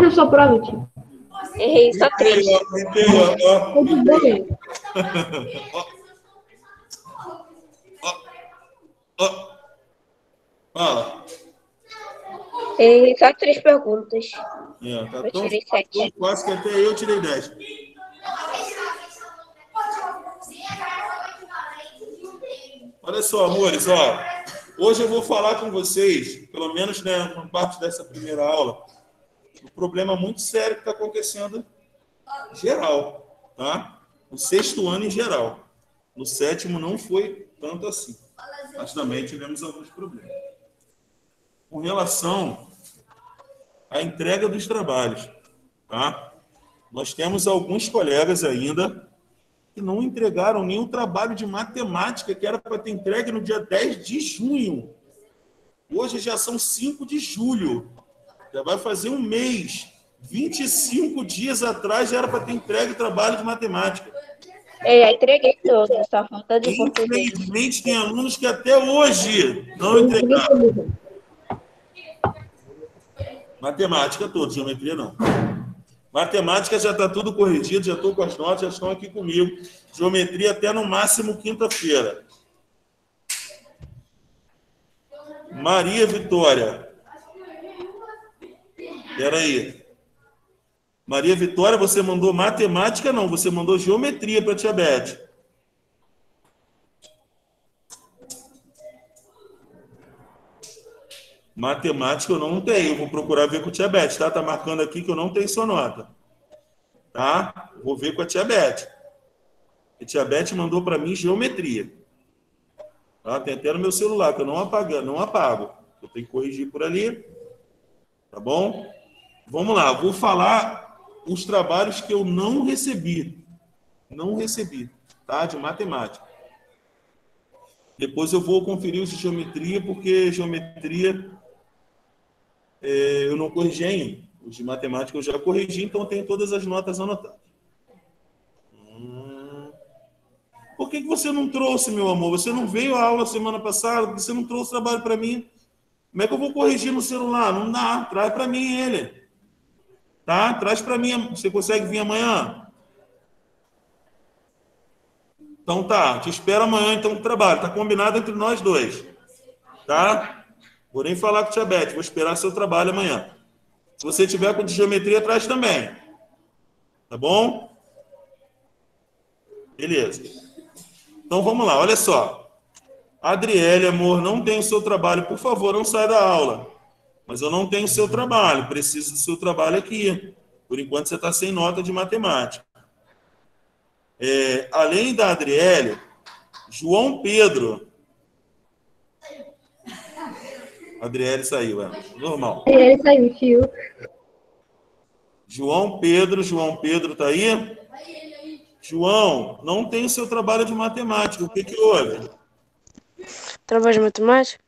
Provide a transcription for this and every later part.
na sua prova, tio? Errei só 3. Tudo bem. Fala. Errei só 3 perguntas. Tá Eu tão tirei 7. quase que até eu tirei 10. Olha só, amores, hoje eu vou falar com vocês, pelo menos, né, uma parte dessa primeira aula, um problema muito sério que está acontecendo em geral, tá? No 6º ano em geral. No 7º não foi tanto assim, mas também tivemos alguns problemas. Com relação à entrega dos trabalhos, tá? Nós temos alguns colegas ainda que não entregaram nenhum trabalho de matemática que era para ter entregue no dia 10 de junho. Hoje já são 5 de julho. Já vai fazer um mês. 25 dias atrás já era para ter entregue o trabalho de matemática. Já entreguei todo, só falta de português. Infelizmente, tem alunos que até hoje não entregaram. Matemática toda, geometria não. Matemática já está tudo corrigido, já estou com as notas, já estão aqui comigo. Geometria até no máximo quinta-feira. Maria Vitória. Espera aí. Maria Vitória, você mandou matemática? Não, você mandou geometria para a tia Beth. Matemática eu não tenho, vou procurar ver com a tia Beth, tá? Tá marcando aqui que eu não tenho sua nota. Tá? Vou ver com a tia Beth. A tia Beth mandou para mim geometria. Tá? Tem até no meu celular, que eu não apago. Eu tenho que corrigir por ali. Tá bom? Vamos lá, vou falar os trabalhos que eu não recebi. Não recebi, tá? De matemática. Depois eu vou conferir os de geometria, porque geometria eu não corrigi ainda. Os de matemática eu já corrigi, então eu tenho todas as notas anotadas. Por que você não trouxe, meu amor? Você não veio à aula semana passada? Você não trouxe trabalho para mim? Como é que eu vou corrigir no celular? Não dá. Traz para mim ele. Tá? Traz para mim. Você consegue vir amanhã? Então tá. Te espero amanhã então no trabalho. Tá combinado entre nós dois. Tá? Vou nem falar com a tia Beth. Vou esperar seu trabalho amanhã. Se você tiver com de geometria, traz também. Tá bom? Beleza. Então vamos lá. Olha só. Adriele, amor, não tenho o seu trabalho. Por favor, não saia da aula. Mas eu não tenho o seu trabalho. Preciso do seu trabalho aqui. Por enquanto, você está sem nota de matemática. Além da Adriele, João Pedro. Adriele saiu, normal. Ele saiu, tio. João Pedro está aí? João, não tem o seu trabalho de matemática. O que houve? Trabalho de matemática?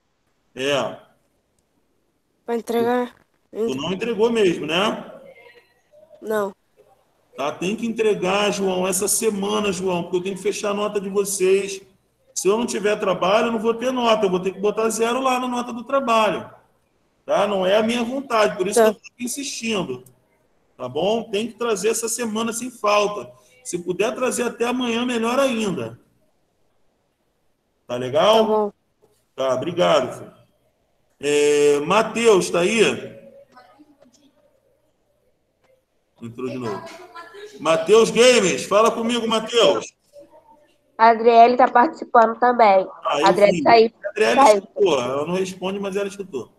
Vai entregar? Tu não entregou mesmo, né? Não. Tá, tem que entregar, João, essa semana, João, porque eu tenho que fechar a nota de vocês. Se eu não tiver trabalho, eu não vou ter nota. Eu vou ter que botar 0 lá na nota do trabalho. Tá? Não é a minha vontade, por isso que eu estou insistindo. Tá bom? Tem que trazer essa semana sem falta. Se puder trazer até amanhã, melhor ainda. Tá legal? Tá bom. Tá, obrigado, filho. Matheus, tá aí? Entrou de novo. Matheus Games, fala comigo, Matheus. A Adriele está participando também. A Adriele está aí. A Adriele escutou. Ela não responde, mas ela escutou.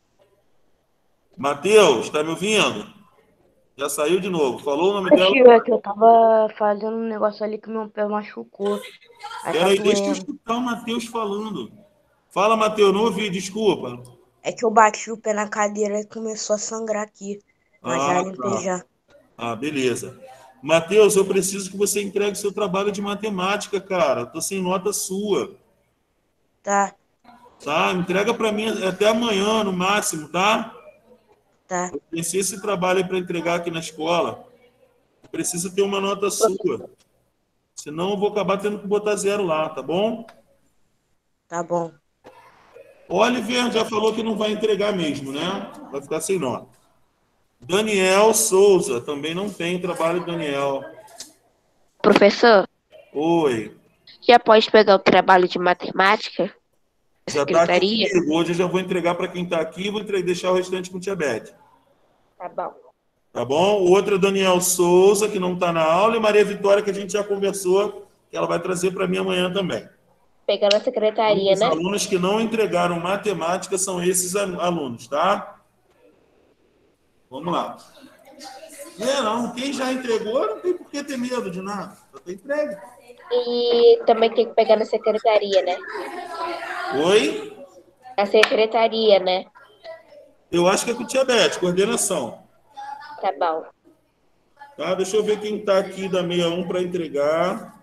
Matheus, está me ouvindo? Já saiu de novo. Falou o nome dela? Tio, é que eu tava fazendo um negócio ali que meu pé machucou. Peraí, deixa eu escutar o Matheus falando. Fala, Matheus, não ouvi, desculpa. É que eu bati o pé na cadeira e começou a sangrar aqui. Mas já limpei já. Beleza. Matheus, eu preciso que você entregue seu trabalho de matemática, cara. Tô sem nota sua. Tá. Tá? Entrega para mim até amanhã, no máximo, tá? Tá. Eu preciso esse trabalho para entregar aqui na escola. Eu preciso ter uma nota sua. Senão eu vou acabar tendo que botar 0 lá, tá bom? Tá bom. O Oliver já falou que não vai entregar mesmo, né? Vai ficar sem nota. Daniel Souza, também não tem trabalho, Daniel. Professor, Oi. já pode pegar o trabalho de matemática? Já está aqui Secretaria? comigo. Hoje eu já vou entregar para quem está aqui e vou deixar o restante com o Tia Beth. Tá bom. Tá bom? O outro é Daniel Souza, que não está na aula, e Maria Vitória, que a gente já conversou, que ela vai trazer para mim amanhã também. Pegar na secretaria, Os né? alunos que não entregaram matemática são esses alunos, tá? Vamos lá. Não, quem já entregou não tem por que ter medo de nada. Só tem entregue. E também tem que pegar na secretaria, né? Oi? A secretaria, né? Eu acho que é com o Tia Beth, coordenação. Tá bom. Tá? Deixa eu ver quem está aqui da 61 para entregar.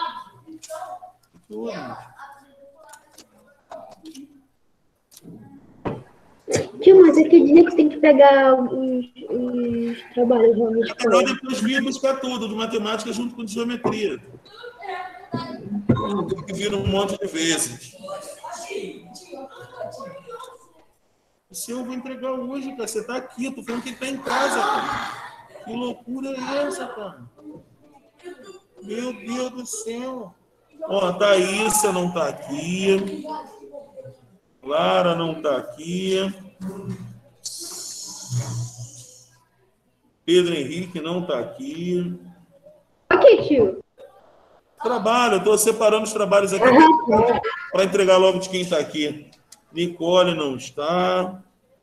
Tio, mas é que dia que você tem que pegar os trabalhos lá na Eu escola? depois vim buscar tudo de matemática junto com de geometria. Que vira um monte de vezes. O seu eu vou entregar hoje, cara. Você está aqui, eu tô falando que ele está em casa, cara. Que loucura é essa, cara? Meu Deus do céu. Ó, a Thaísa não está aqui. Clara não está aqui. Pedro Henrique não está aqui. Ok, tio. Trabalho, eu estou separando os trabalhos aqui para entregar logo de quem está aqui. Nicole não está.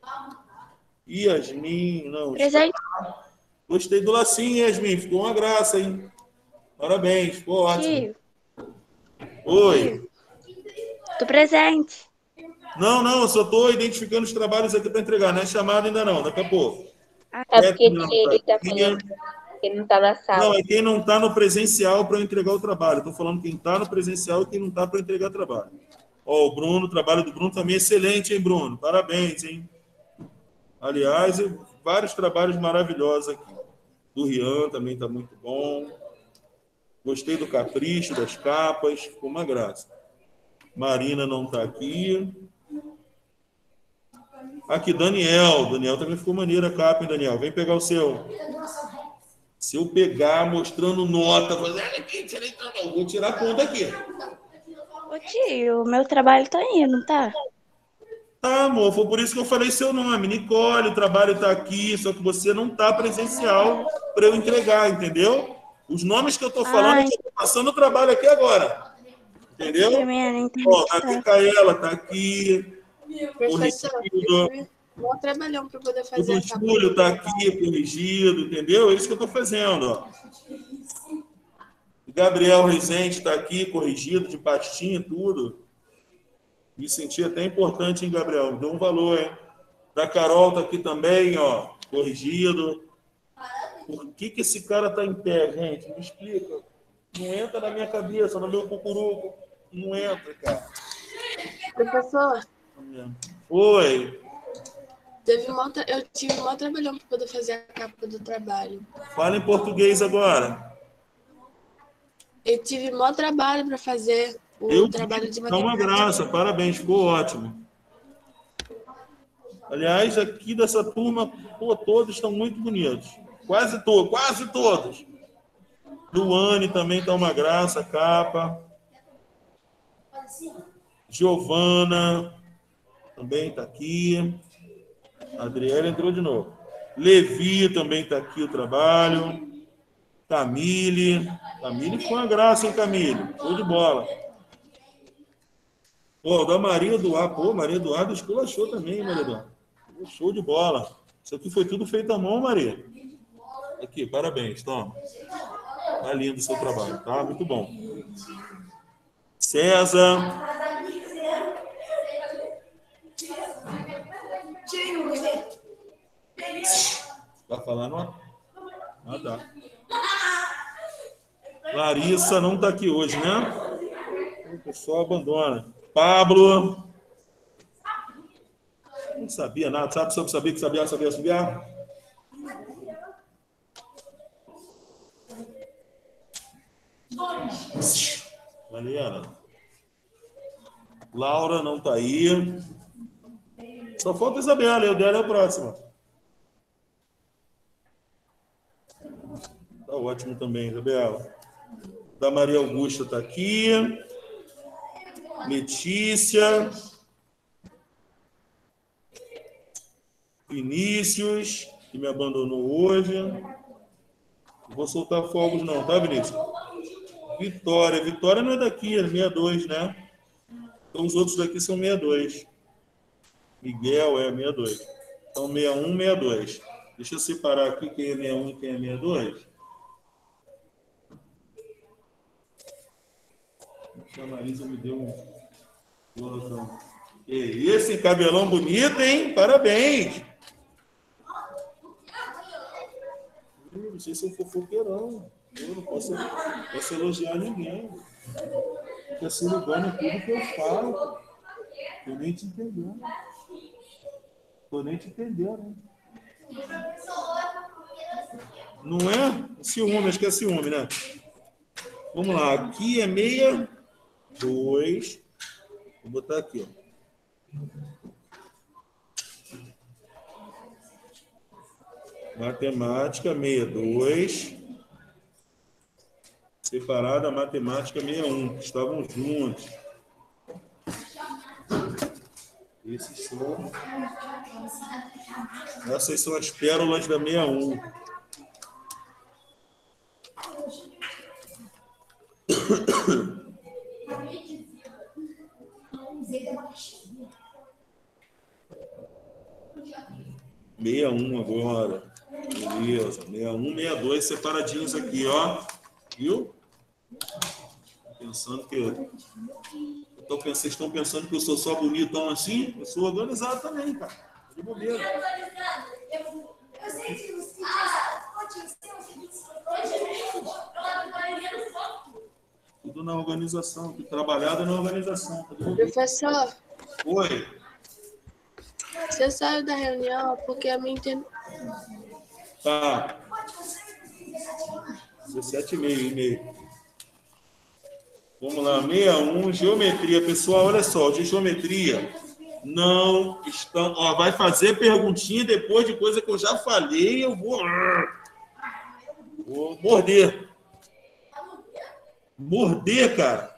Yasmin não Presente. está. Gostei do lacinho, Yasmin. Ficou uma graça, hein? Parabéns, ficou ótimo. Tio, Oi. tô presente. Não, eu só estou identificando os trabalhos aqui para entregar. Não é chamado ainda não, daqui a pouco. É porque Não ele tá tá aqui. falando que ele não tá na Não, sala. é quem não está no presencial para eu entregar o trabalho. Estou falando quem está no presencial e quem não está para entregar trabalho. Ó, o Bruno, o trabalho do Bruno também é excelente, hein, Bruno? Parabéns, hein? Aliás, vários trabalhos maravilhosos aqui. Do Rian também está muito bom. Gostei do capricho, das capas. Ficou uma graça. Marina não está aqui. Aqui, Daniel. Daniel também ficou maneiro a capa, hein, Daniel? Vem pegar o seu. Se eu pegar mostrando nota, eu vou tirar a conta aqui. Ô tio, o meu trabalho tá indo, não tá? Tá, amor, foi por isso que eu falei seu nome. Nicole, o trabalho está aqui, só que você não está presencial para eu entregar, entendeu? Os nomes que eu estou falando, eu estou passando o trabalho aqui agora. Entendeu? Tio, minha Ó, tá aqui Caela, tá aqui. Professor, Corrigido. mó trabalhão para poder O fazer do Júlio tá aqui, corrigido, entendeu? É isso que eu estou fazendo, ó. O Gabriel Rezende está aqui, corrigido, de pastinha, tudo. Me senti até importante, hein, Gabriel? Deu um valor, hein? Da Carol tá aqui também, ó, corrigido. Por que esse cara tá em pé, gente? Me explica. Não entra na minha cabeça, no meu cucuruco. Não entra, cara. Professor, Oi. eu tive mó trabalhão para poder fazer a capa do trabalho. Fala em português agora. Eu tive mó trabalho para fazer o trabalho de Tá uma matemática. graça, parabéns, ficou ótimo. Aliás, aqui dessa turma, pô, todos estão muito bonitos. Quase todos. Luane também tá uma graça, capa. Giovana também tá aqui. Adriela entrou de novo. Levi também tá aqui o trabalho. Camille ficou uma graça, hein, Camille? Show de bola. Pô, da Maria Eduardo. Pô, Maria Eduardo esculachou também, Maria Eduardo. Show de bola. Isso aqui foi tudo feito à mão, Maria. Aqui, parabéns, toma. Tá lindo o seu trabalho, tá? Muito bom. César. Tá falando? Ah, tá. Larissa não tá aqui hoje, né? O pessoal abandona. Pablo. Não sabia nada. Sabe sobre saber que sabia assobiar? Mariana. Laura não tá aí. Só falta a Isabela. O dela é o próximo. Tá ótimo também, Isabela. Da Maria Augusta tá aqui. Letícia. Vinícius, que me abandonou hoje. Não vou soltar fogos não, tá, Vinícius? Vitória. Vitória não é daqui, é 62, né? Então os outros daqui são 62. Miguel é 62. Então 61, 62. Deixa eu separar aqui quem é 61 e quem é 62. A Marisa me deu um... Que isso, hein? Cabelão bonito, hein? Parabéns! Não sei se eu fofoqueirão. Eu não posso elogiar ninguém. Fica se ligando em tudo que eu falo. Tô nem te entendendo. Tô nem te entendendo, hein? Não é? Ciúme, acho que é ciúme, né? Vamos lá. Aqui é 62. Vou botar aqui, ó. Matemática 62. Separada, matemática 61. Estavam juntos. Essas são as pérolas da 61. Meia um agora. Beleza. 61, 62 separadinhos aqui, ó. Viu? Pensando que vocês estão pensando que eu sou só bonitão assim? Eu sou organizado também, cara. De bobeira. Eu sei que você tudo na organização, trabalhado na organização. Tá? Professor. Oi. Você saiu da reunião porque a minha internet... Tá. 17,5. Vamos lá, 61, geometria. Pessoal, olha só, de geometria não estão... Ó, vai fazer perguntinha depois de coisa que eu já falei, eu vou morder. Morder, cara.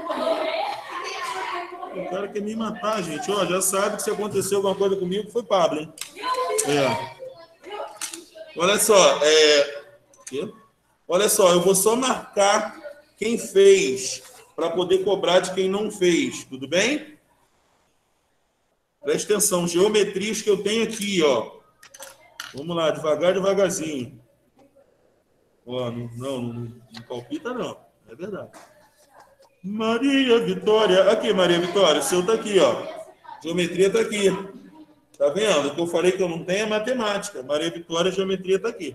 O cara quer me matar, gente. Ó, já sabe que se aconteceu alguma coisa comigo, foi Pablo, hein? É. Olha só, olha só, eu vou só marcar quem fez para poder cobrar de quem não fez, tudo bem? Presta atenção, geometrias que eu tenho aqui, ó. Vamos lá, devagarzinho. Ó, não palpita não, é verdade. Maria Vitória, aqui Maria Vitória, o seu tá aqui, ó. Geometria tá aqui. Tá vendo? O que eu falei que eu não tenho é matemática. Maria Vitória, geometria tá aqui.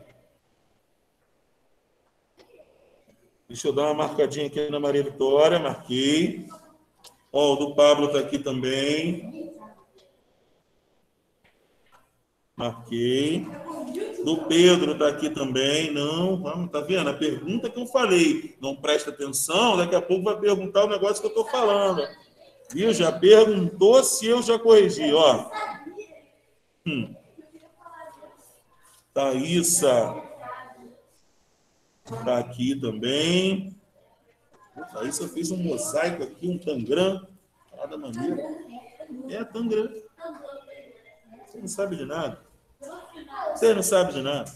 Deixa eu dar uma marcadinha aqui na Maria Vitória, marquei. Ó, o do Pablo tá aqui também. Marquei. Do Pedro tá aqui também. Não, vamos, tá vendo? A pergunta que eu falei, não presta atenção, daqui a pouco vai perguntar o negócio que eu tô falando. Viu? Já perguntou se eu já corrigi, ó. Thaísa tá aqui também. Thaísa fez um mosaico aqui, um tangram. Cada maneira. É tangram. Você não sabe de nada. Você não sabe de nada.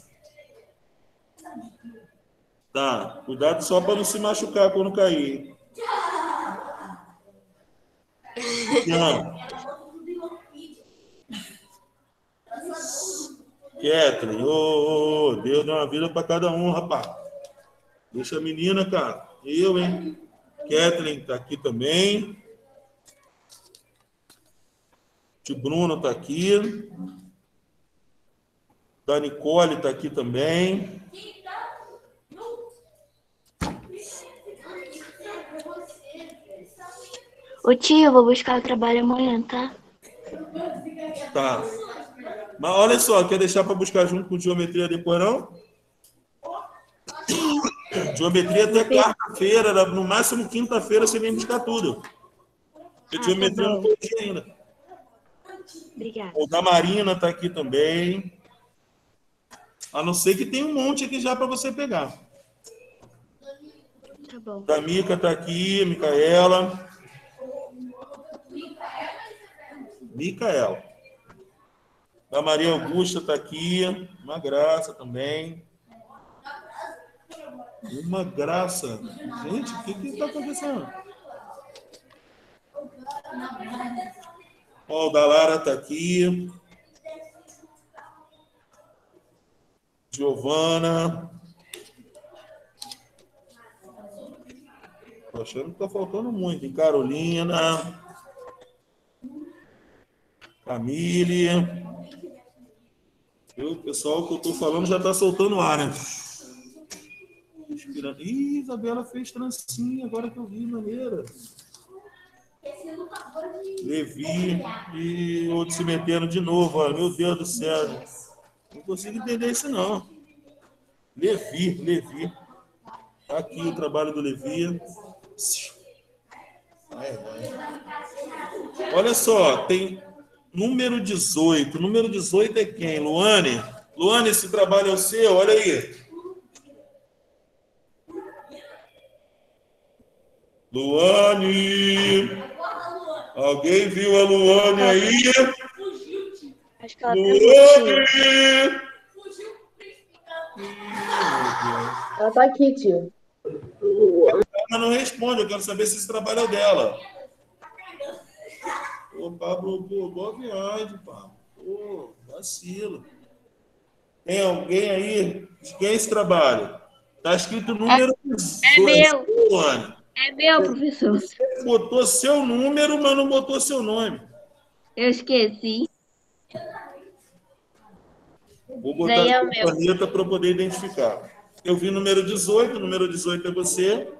Tá, cuidado só para não se machucar quando cair. Não. Kathleen, Deus deu uma vida para cada um, rapaz. Deixa a menina, cara. Eu, hein? Kathleen tá aqui também. Tio Bruno tá aqui. Da Nicole tá aqui também. Ô tio, eu vou buscar o trabalho amanhã, tá? Tá. Mas olha só, quer deixar para buscar junto com geometria depois, não? Geometria até quarta-feira, no máximo quinta-feira você vem buscar tudo. Porque geometria eu não entendi ainda. Obrigada. O da Marina tá aqui também. A não ser que tem um monte aqui já para você pegar. Tá bom. Da Mica tá aqui, Micaela. Micaela. Da Maria Augusta tá aqui. Uma graça também. Uma graça. Gente, o que está acontecendo? Ó, o da Lara tá aqui. Giovana. Tô achando que tá faltando muito. Hein? Carolina. Camille. O pessoal que eu tô falando já tá soltando ar, né? Ih, Isabela fez trancinha, agora que eu vi, maneira. Levi e outro se metendo de novo, ó. Meu Deus do céu. Não consigo entender isso, não. Levi. Tá aqui o trabalho do Levi. Olha só, tem número 18. Número 18 é quem? Luane? Luane, esse trabalho é o seu, olha aí. Luane! Alguém viu a Luane aí? Acho que ela Luane! Ela tá aqui, tio. Ela não responde, eu quero saber se esse trabalho é dela. Ô, Pablo, pô, boa viagem, Pablo. Pô, vacilo. Tem alguém aí? Quem é esse trabalho? Tá escrito número 18. É meu. Luane. É meu, professor. Você botou seu número, mas não botou seu nome. Eu esqueci. Vou botar Daí é a o meu. caneta para poder identificar. Eu vi número 18, o número 18 é você.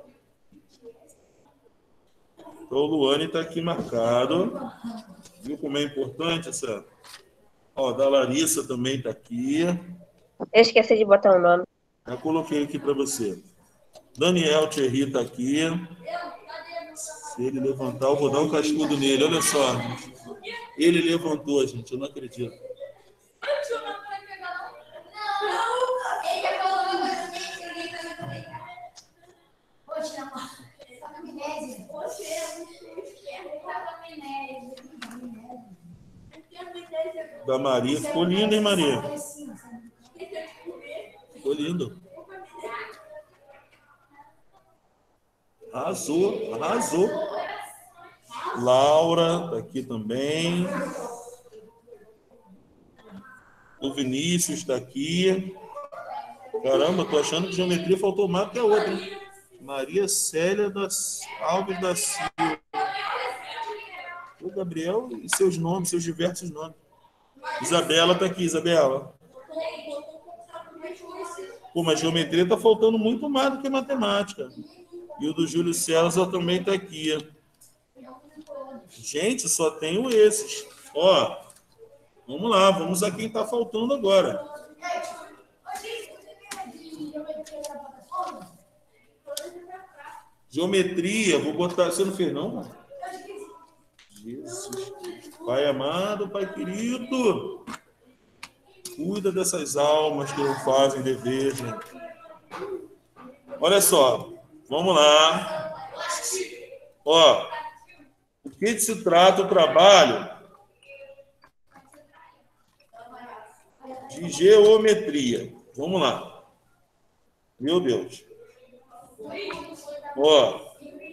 Então, o Luane está aqui marcado. Viu como é importante essa? Ó, da Larissa também está aqui. Eu esqueci de botar o nome. Já coloquei aqui para você. Daniel Thierry está aqui. Se ele levantar, eu vou dar um cascudo nele. Olha só. Ele levantou, gente. Eu não acredito. Da Maria. Ficou lindo, hein, Maria? Ficou lindo. Arrasou, arrasou. Laura tá aqui também. O Vinícius está aqui. Caramba, tô achando que geometria faltou mais que a outra, hein? Maria Célia das Alves da Silva. O Gabriel e seus nomes, seus diversos nomes. Isabela está aqui, Isabela. Pô, mas geometria está faltando muito mais do que matemática. E o do Júlio César também está aqui. Gente, só tenho esses. Ó, vamos lá, vamos a quem está faltando agora. Geometria, vou botar... Você não fez, não, mano? Jesus. Pai amado, Pai querido, cuida dessas almas que não fazem dever, gente. Olha só, vamos lá. Ó, o que se trata o trabalho de geometria? Vamos lá. Meu Deus. Ó.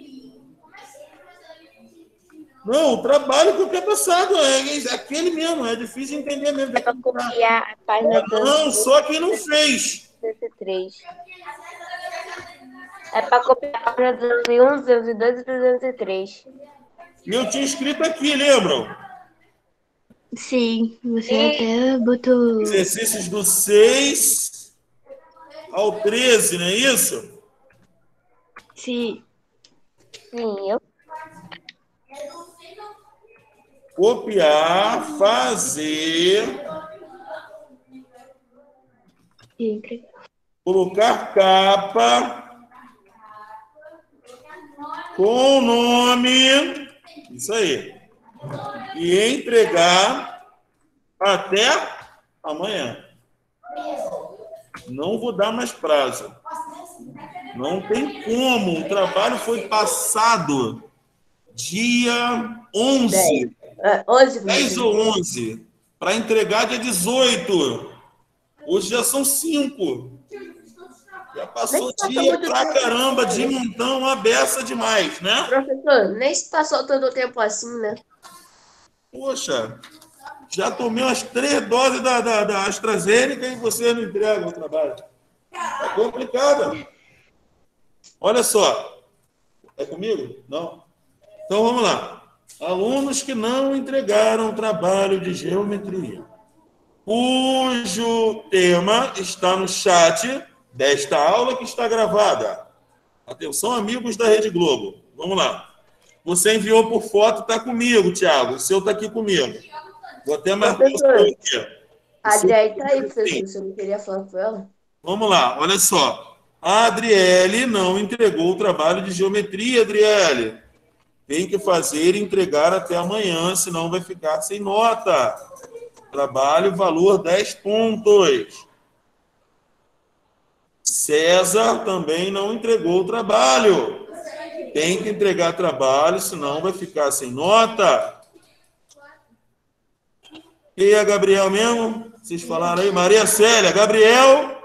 Não, o trabalho que eu tinha passado é aquele mesmo, é difícil entender mesmo. É para copiar a página Não, só quem não fez. 203. É para copiar a página 201, 202 e 203. E eu tinha escrito aqui, lembram? Sim, você até botou. Exercícios do 6 ao 13, não é isso? Sim. Sim, eu. Copiar, fazer, colocar capa com o nome, isso aí, e entregar até amanhã. Não vou dar mais prazo. Não tem como. O trabalho foi passado dia 11. 10 ou 11. Para entregar dia 18. Hoje já são 5. Já passou dia pra caramba, de montão, uma beça demais, né? Professor, nem se passou todo o tempo assim, né? Poxa, já tomei umas 3 doses da AstraZeneca e você não entrega o trabalho. É complicado. Olha só. É comigo? Não? Então vamos lá. Alunos que não entregaram o trabalho de geometria, cujo tema está no chat desta aula que está gravada. Atenção, amigos da Rede Globo. Vamos lá. Você enviou por foto, está comigo, Thiago. O seu está aqui comigo. Vou até marcar o seu aqui. A Adriele está aí, professor. Você não queria falar com ela? Vamos lá, olha só. A Adriele não entregou o trabalho de geometria, Adriele. Tem que fazer e entregar até amanhã, senão vai ficar sem nota. Trabalho, valor 10 pontos. César também não entregou o trabalho. Tem que entregar trabalho, senão vai ficar sem nota. E a Gabriel mesmo? Vocês falaram aí? Maria Célia, Gabriel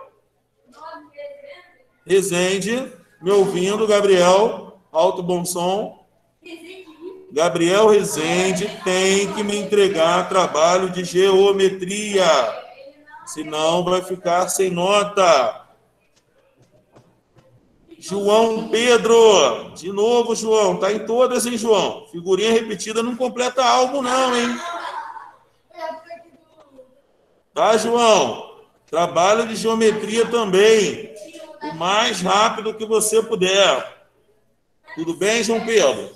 Rezende, me ouvindo, Gabriel, alto bom som. Gabriel Rezende tem que me entregar trabalho de geometria, senão vai ficar sem nota. João Pedro, de novo, João, tá em todas, hein, João? Figurinha repetida não completa álbum, não, hein? Tá, João? Trabalho de geometria também, o mais rápido que você puder. Tudo bem, João Pedro?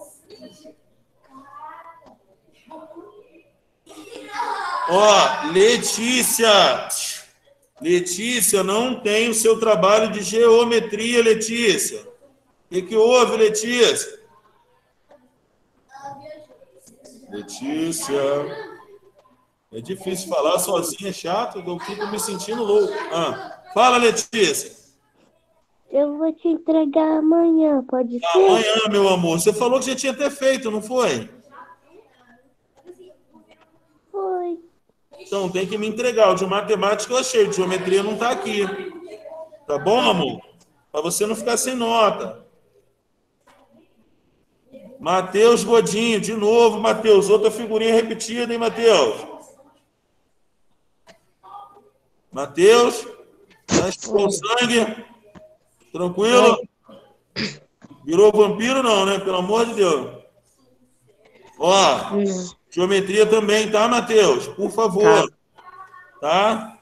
Ó, Letícia. Letícia, não tem o seu trabalho de geometria, Letícia. O que houve, Letícia? Letícia. É difícil falar sozinha, é chato, eu fico me sentindo louco. Fala, Letícia. Eu vou te entregar amanhã, pode ser? Amanhã, meu amor. Você falou que já tinha até feito, não foi? Foi. Então, tem que me entregar. O de matemática eu achei, de geometria não está aqui. Tá bom, amor? Para você não ficar sem nota. Matheus Godinho, de novo, Matheus. Outra figurinha repetida, hein, Matheus? Matheus, com sangue. Tranquilo? Virou vampiro não, né? Pelo amor de Deus. Ó, geometria também, tá, Matheus? Por favor. Tá?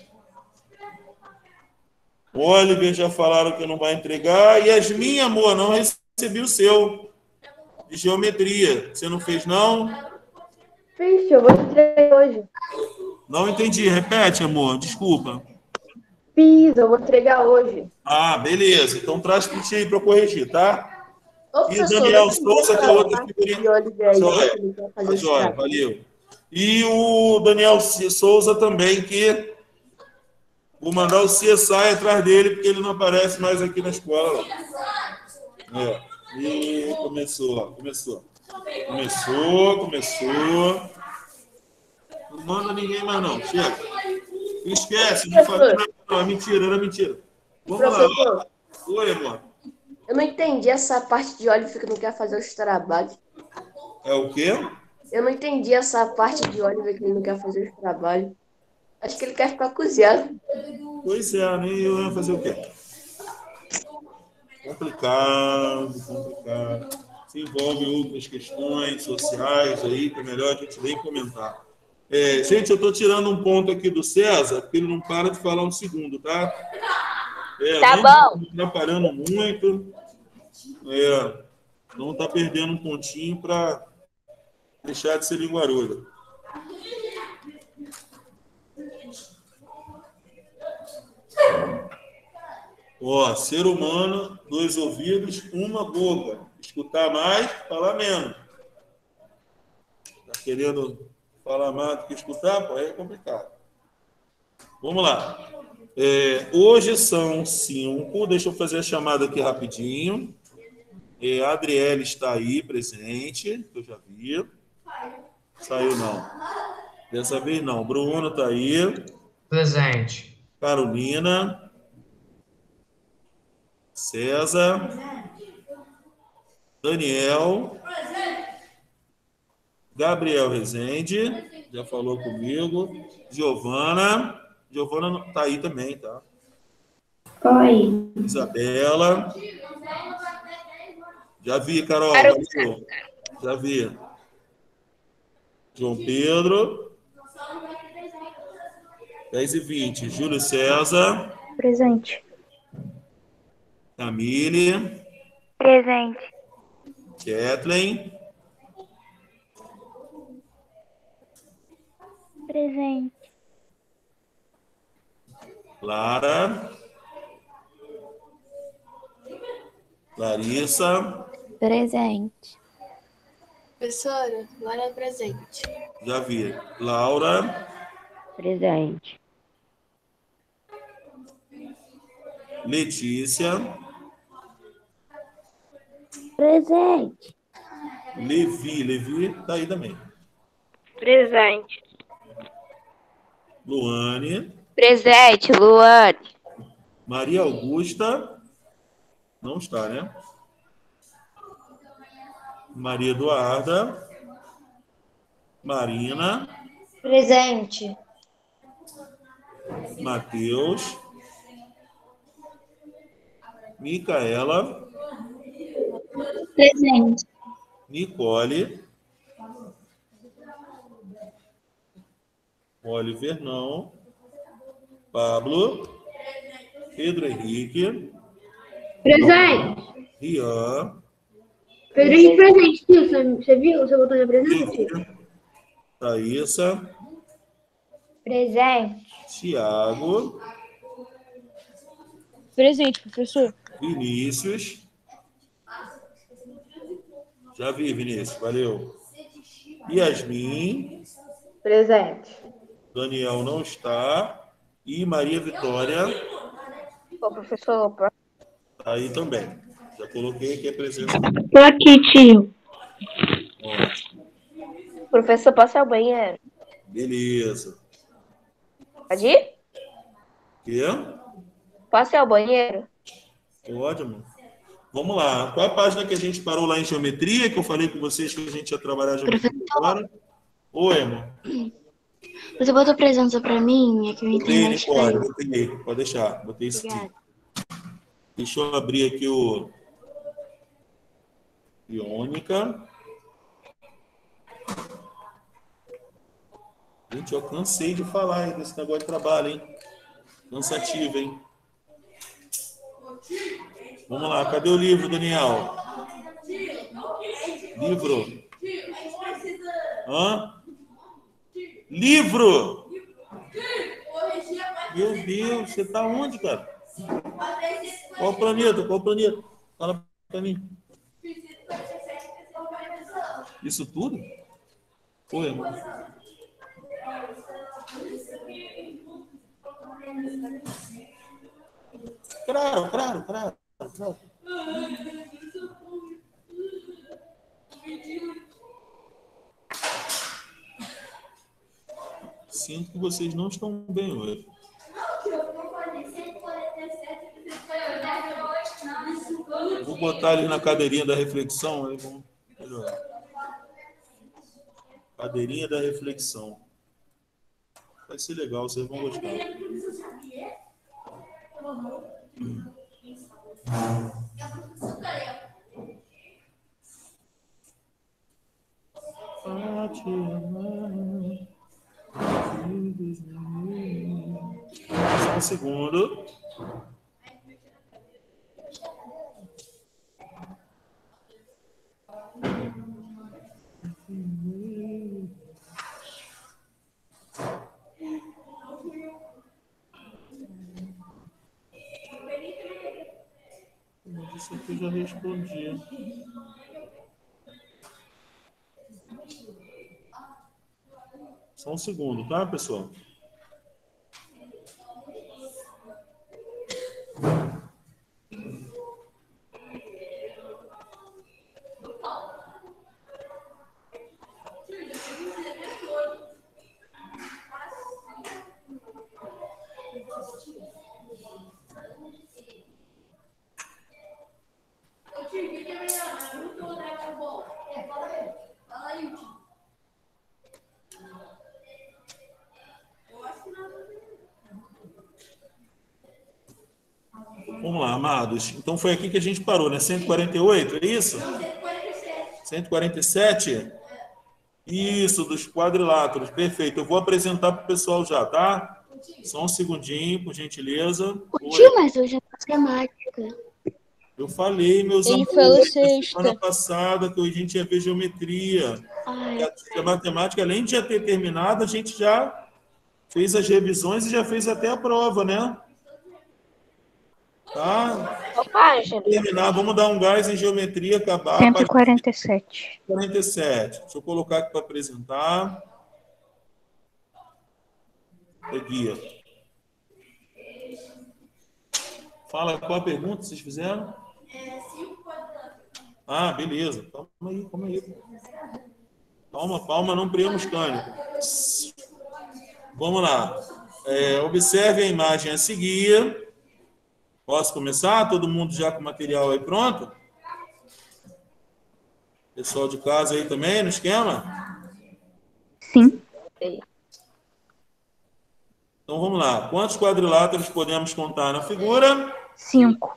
Oliver já falaram que não vai entregar. Yasmin, amor, não recebi o seu de geometria. Você não fez, não? Fiz, eu vou te entregar hoje. Não entendi. Repete, amor. Desculpa. Fiz, eu vou entregar hoje. Ah, beleza. Então traz para ti aí para eu corrigir, tá? Ô, E Daniel Souza, que é outra figurinha. Joia, valeu. E o Daniel Souza também, que vou mandar o CSI atrás dele, porque ele não aparece mais aqui na escola. E começou. Não manda ninguém mais, não. Chega. Esquece, não falei nada. Não, é mentira, era mentira. Vamos lá. Oi, amor. Eu não entendi essa parte de Oliver que não quer fazer os trabalhos. É o quê? Eu não entendi essa parte de Oliver que ele não quer fazer os trabalhos. Acho que ele quer ficar cozinhando. Pois é, nem eu ia fazer o quê? Complicado. Se envolve outras questões sociais aí, que é melhor a gente nem comentar. Gente, eu estou tirando um ponto aqui do César, porque ele não para de falar um segundo, tá? Tá bom. Não está parando muito. Não está perdendo um pontinho para deixar de ser linguaruda. Ó, ser humano, 2 ouvidos, 1 boca. Escutar mais, falar menos. Tá querendo falar mais do que escutar? Pô, aí é complicado. Vamos lá. Hoje são 5. Deixa eu fazer a chamada aqui rapidinho. A Adriele está aí, presente, que eu já vi. Saiu não. Dessa vez não. Bruno está aí. Presente. Carolina. César. Daniel. Gabriel Rezende. Já falou comigo. Giovana. Giovana está aí também, tá? Oi. Isabela. Já vi, Carol. Valeu. Já vi. João Pedro. 10h20. Júlio César. Presente. Camille. Presente. Kathleen. Presente. Lara. Larissa. Presente. Professora, Lara é presente. Já vi. Laura. Presente. Letícia. Presente. Levi. Levi tá aí também. Presente. Luane. Presente, Luane. Maria Augusta. Não está, né? Maria Eduarda. Marina. Presente. Matheus. Micaela. Presente. Nicole. Oliver, não. Pablo. Pedro Henrique. Presente. Rian. Pedro Henrique presente, tio. Você viu? Você botou na presença, tio? Thaísa. Presente. Tiago. Presente, professor. Vinícius. Já vi, Vinícius. Valeu. Yasmin. Presente. Daniel não está. E Maria Vitória. Ô, professor, Tá aí também. Já coloquei aqui a presença. Tô aqui, tio. Ótimo. professor, posso ir ao banheiro? Beleza. Pode ir? Quê? Posso ir ao banheiro? Ótimo. Vamos lá. Qual é a página que a gente parou lá em geometria, que eu falei com vocês que a gente ia trabalhar geometria agora? Oi, amor. Você botou presença pra mim? É que eu internet caiu. Botei. Pode deixar. Botei isso aqui. Obrigada. Deixa eu abrir aqui o Iônica. Gente, eu cansei de falar aí desse negócio de trabalho, hein? Cansativo, hein? Vamos lá, cadê o livro, Daniel? Livro? Hã? Livro! Meu Deus, você tá onde, cara? Qual o planeta? Qual o planeta? Fala pra mim. Isso tudo? Oi, amor. Claro. Sinto que vocês não estão bem hoje. Vou botar ali na cadeirinha da reflexão, aí vamos melhorar. Cadeirinha da reflexão. Vai ser legal, vocês vão gostar. Só um segundo. Mas isso aqui eu já respondi. Só um segundo, tá, pessoal? Vamos lá, amados. Então foi aqui que a gente parou, né? 148, é isso? 147? Isso, dos quadriláteros. Perfeito. Eu vou apresentar para o pessoal já, tá? Só um segundinho, por gentileza. Tio, mas hoje é matemática. Eu falei, meus Ele amigos, falou na sexta. semana passada que hoje a gente ia ver geometria. A matemática, além de já ter terminado, a gente já fez as revisões e já fez até a prova, né? Tá? Terminar, vamos dar um gás em geometria, acabar. 147. 147. Deixa eu colocar aqui para apresentar. Aqui, ó. Fala, qual a pergunta que vocês fizeram? Ah, beleza. Calma aí, calma aí. Calma, não priemos cânico. Vamos lá. Observe a imagem a seguir. Posso começar? Todo mundo já com o material aí pronto? Pessoal de casa aí também, no esquema? Sim. Então, vamos lá. Quantos quadriláteros podemos contar na figura? 5.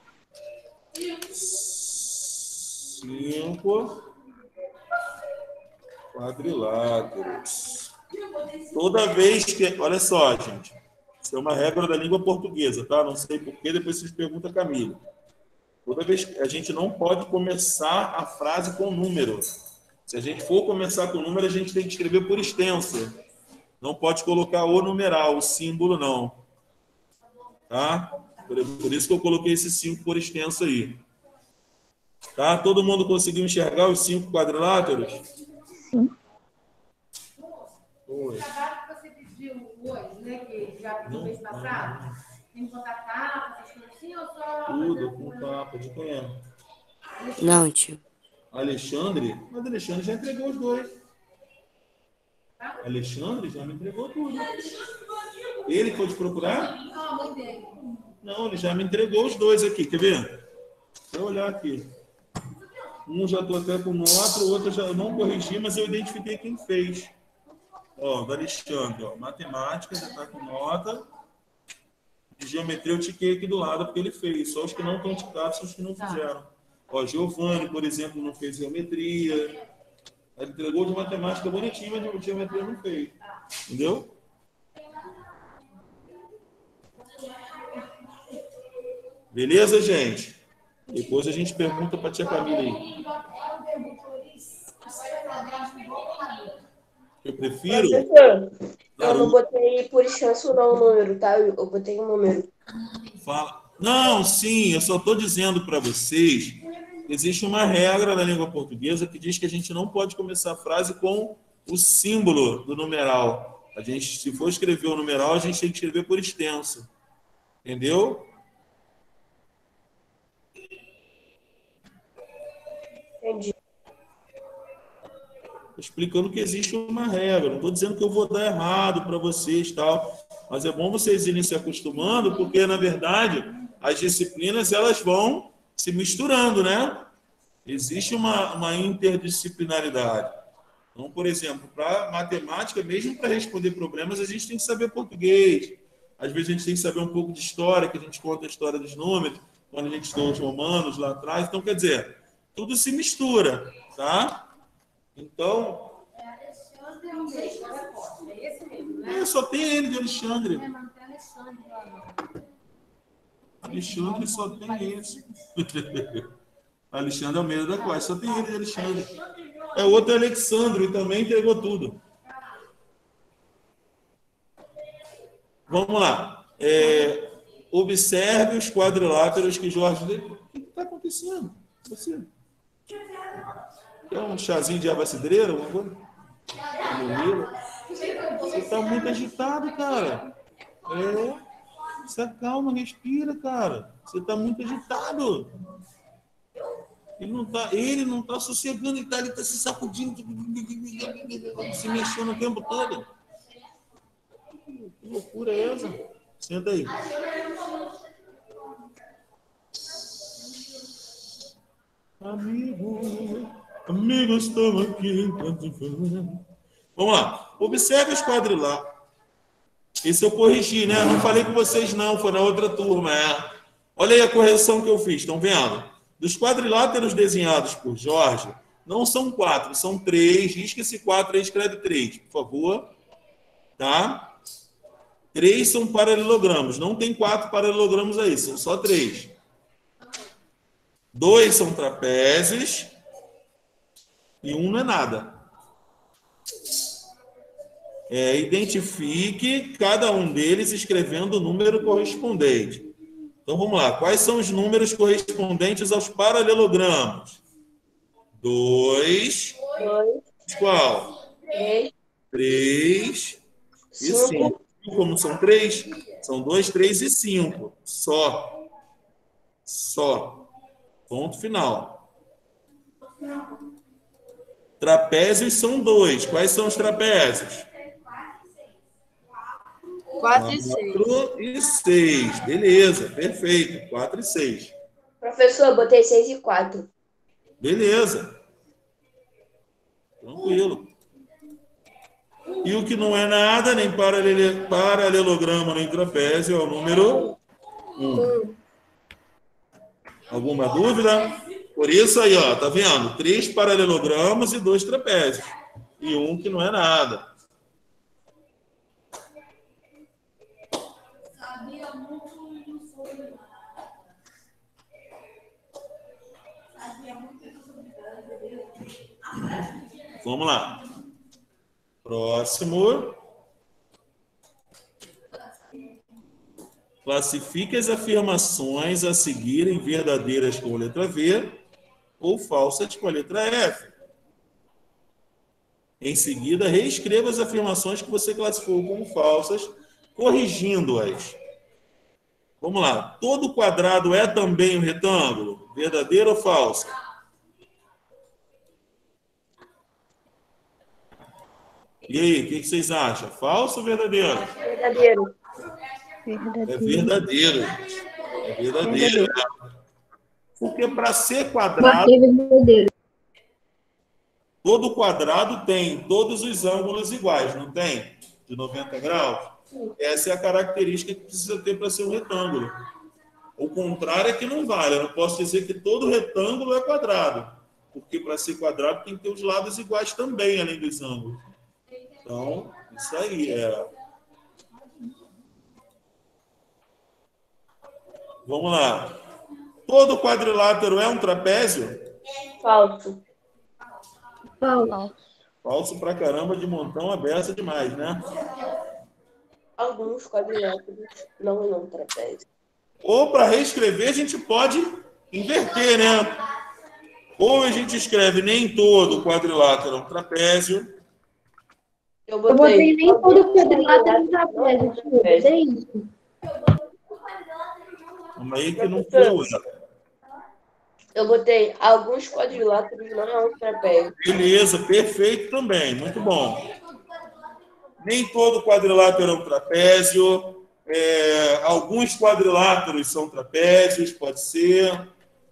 5 quadriláteros. Toda vez que... Olha só, gente. Isso é uma regra da língua portuguesa, tá? Não sei porquê, depois vocês perguntam a Camila. Toda vez que a gente não pode começar a frase com número. Se a gente for começar com número, a gente tem que escrever por extenso. Não pode colocar o numeral, o símbolo, não. Tá? Por isso que eu coloquei esse 5 por extenso aí. Tá? Todo mundo conseguiu enxergar os 5 quadriláteros? Sim. Oi. Você pediu hoje, né? Que já no mês passado. Tem que botar tapa, essas coisas assim, ou só... Tudo com tapa. De quem é? Não, tio. Alexandre? Mas Alexandre já entregou os 2. Alexandre já me entregou tudo. Ele pode procurar? Não, ele já me entregou os 2 aqui. Quer ver? Deixa eu olhar aqui. Um já estou até com nota, o outro já não corrigi, mas eu identifiquei quem fez. Ó, do Alexandre, ó, matemática, já está com nota. De geometria eu tiquei aqui do lado, porque ele fez. Só os que não estão ticados são os que não fizeram. Ó, Giovanni, por exemplo, não fez geometria. Ele entregou de matemática bonitinho, mas de geometria não fez. Entendeu? Beleza, gente? Depois a gente pergunta para a tia Camila aí. Eu prefiro... Professor, eu não botei por extenso não o número, tá? Eu botei um número. Fala. Não, sim, eu só estou dizendo para vocês, existe uma regra na língua portuguesa que diz que a gente não pode começar a frase com o símbolo do numeral. A gente, se for escrever o numeral, a gente tem que escrever por extenso. Entendeu? Entendi. Explicando que existe uma regra. Não estou dizendo que eu vou dar errado para vocês, tal, mas é bom vocês irem se acostumando, porque, na verdade, as disciplinas elas vão se misturando, né? Existe uma interdisciplinaridade. Então, por exemplo, para matemática, mesmo para responder problemas, a gente tem que saber português. Às vezes a gente tem que saber um pouco de história, que a gente conta a história dos números, quando a gente estudou os romanos lá atrás. Então, quer dizer, tudo se mistura, tá? Então... só tem ele de Alexandre. Alexandre só tem esse. Alexandre Almeida da Costa, só tem ele de Alexandre. É outro Alexandre, e também entregou tudo. Vamos lá. Observe os quadriláteros que Jorge... O que está acontecendo? Você quer um chazinho de erva cidreira? Alguma coisa? Você está muito agitado, cara. Se acalma, respira, cara. Você está muito agitado. Ele não tá sossegando, ele tá se sacudindo, se mexendo o tempo todo. Que loucura é essa? Senta aí. Amigo, estou aqui. Vamos lá. Observe os quadriláteros. Esse eu corrigi, né? Não falei com vocês, não. Foi na outra turma. Olha aí a correção que eu fiz. Estão vendo? Dos quadriláteros desenhados por Jorge, não são 4, são 3. Risca esse 4 aí, escreve 3, por favor. Tá? 3 são paralelogramos. Não tem 4 paralelogramos aí, são só 3. 2 são trapézios. E 1 não é nada. Identifique cada um deles escrevendo o número correspondente. Então, vamos lá. Quais são os números correspondentes aos paralelogramos? 2. Qual? 3 e 5. Como são 3? São 2, 3 e 5. Só. Ponto final. Trapézios são 2. Quais são os trapézios? 4 e 6. 4 e 6. Beleza, perfeito. 4 e 6. Professor, eu botei 6 e 4. Beleza. Tranquilo. E o que não é nada, nem paralelogramo, nem trapézio, é o número 1. Alguma dúvida? Por isso aí, ó, tá vendo? 3 paralelogramos e 2 trapézios. E 1 que não é nada. Vamos lá. Próximo. Classifique as afirmações a seguirem verdadeiras com a letra V ou falsas com a letra F. Em seguida, reescreva as afirmações que você classificou como falsas, corrigindo-as. Vamos lá. Todo quadrado é também um retângulo? Verdadeiro ou falso? E aí, o que vocês acham? Falso ou verdadeiro? Verdadeiro. É verdadeiro. É verdadeiro. Porque para ser quadrado, todo quadrado tem todos os ângulos iguais, não tem? De 90 graus. Essa é a característica que precisa ter para ser um retângulo. O contrário é que não vale. Eu não posso dizer que todo retângulo é quadrado. Porque para ser quadrado tem que ter os lados iguais também, além dos ângulos. Então, isso aí é. Vamos lá. Todo quadrilátero é um trapézio? Falso. Falso pra caramba, de montão, aberta demais, né? Alguns quadriláteros não é um trapézio. Ou para reescrever, a gente pode inverter, né? Ou a gente escreve nem todo quadrilátero é um trapézio. Eu botei nem todo quadrilátero é um trapézio. Eu botei isso. Calma aí que não foi o erro. Eu botei alguns quadriláteros não é um trapézio. Beleza, perfeito também, muito bom. Nem todo quadrilátero é um trapézio. Alguns quadriláteros são trapézios, pode ser.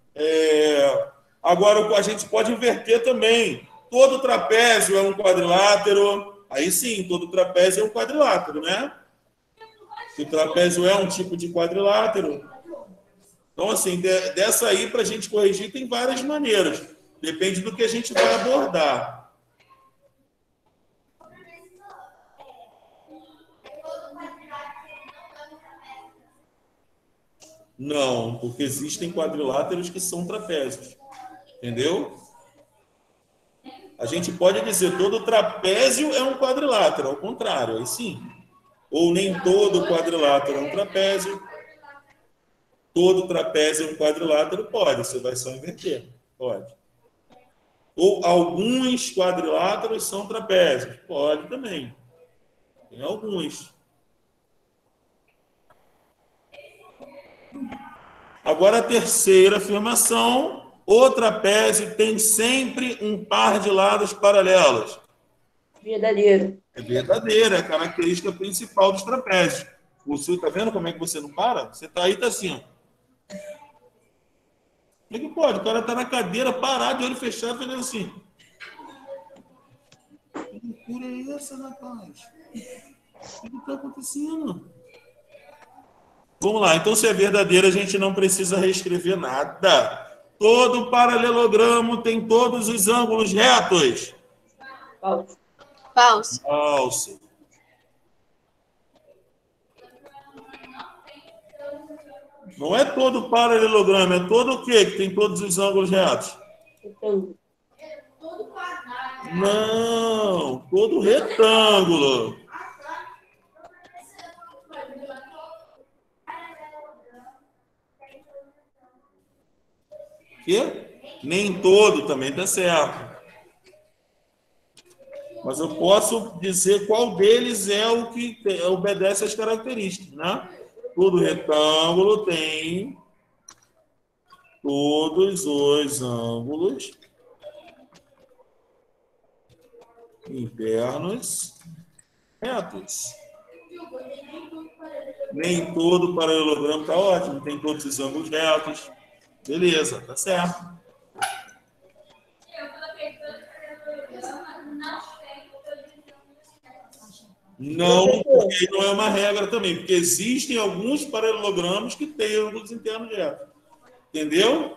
Agora, a gente pode inverter também. Todo trapézio é um quadrilátero. Aí sim, todo trapézio é um quadrilátero, né? Se o trapézio é um tipo de quadrilátero. Então, assim, dessa aí, para a gente corrigir, tem várias maneiras. Depende do que a gente vai abordar. Não, porque existem quadriláteros que são trapézios. Entendeu? A gente pode dizer todo trapézio é um quadrilátero, ao contrário, aí sim. Ou nem todo quadrilátero é um trapézio. Todo trapézio é um quadrilátero? Pode, você vai só inverter. Pode. Ou alguns quadriláteros são trapézios? Pode também. Tem alguns. Agora, a terceira afirmação, o trapézio tem sempre um par de lados paralelos. Verdadeiro. É verdadeira, é a característica principal dos trapézios. Você está vendo como é que você não para? Você está aí, está assim, ó. Como é que pode? O cara está na cadeira, parado, de olho fechado, fazendo assim. Que loucura é essa, rapaz? O que está acontecendo? Vamos lá, então se é verdadeiro, a gente não precisa reescrever nada. Todo paralelogramo tem todos os ângulos retos. Falso. Falso. Falso. Não é todo paralelogramo, é todo o quê que tem todos os ângulos retos? Retângulo. Não, todo retângulo. Quê? Nem todo também está certo. Mas eu posso dizer qual deles é o que obedece às características, né? Todo retângulo tem todos os ângulos internos retos. Nem todo paralelogramo está ótimo, tem todos os ângulos retos. Beleza, tá certo. Não, porque não é uma regra também, porque existem alguns paralelogramos que têm ângulos internos retos. Entendeu?